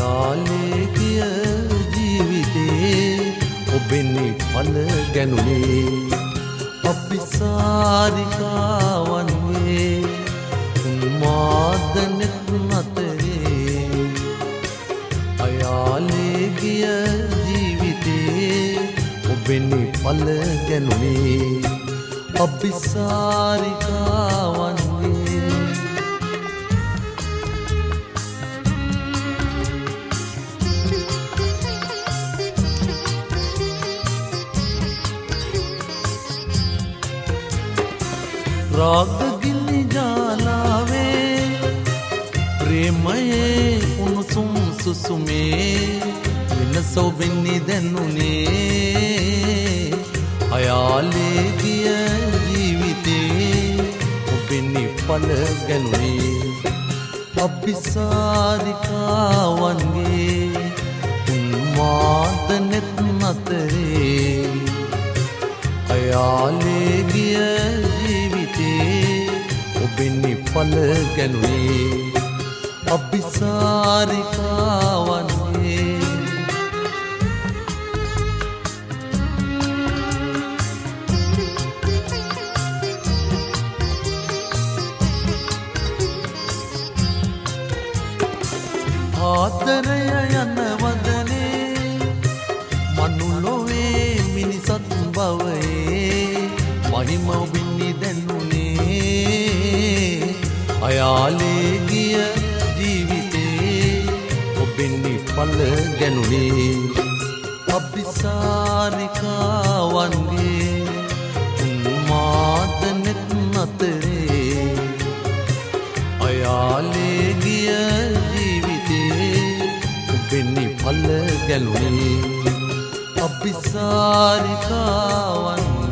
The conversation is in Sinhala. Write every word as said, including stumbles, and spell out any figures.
අයාලේ ගිය ජීවිතේ ඔබෙනි පල ගැනුනේ අපි සාරිකාවන් වේ උන්මාදනෙත් නතරේ අයාලේ ගිය ජීවිතේ ඔබෙනි පල ගැනුනේ අපි සාරිකාවන් රාගගිනි ජාලාවේ ප්‍රේමයේ උණුසුම් සුසුමේ වෙනස ඔබෙනි දැනුනේ අයාලේ ගිය ජීවිතේ ඔබෙනි පල ගැනුනේ අපි සාරිකාවන්ගේ උන්මාදනෙත් නතරේ අයාලේ ගිය ඔබෙනි පල ගැනුනේ අපි සාරිකාවන්ගේ ආදරය යන වදනේ මනුලොවේ මිනිසත් බවයේ මහිම ඔබෙනි දැනුනේ අයාලේ ගිය ජීවිතේ ඔබෙනි පල ගැනුනේ අපි සාරිකාවන්ගේ උන්මාදනෙත් නතරේ අයාලේ ගිය ජීවිතේ ඔබෙනි පල ගැනුනේ අපි සාරිකාවන්ගේ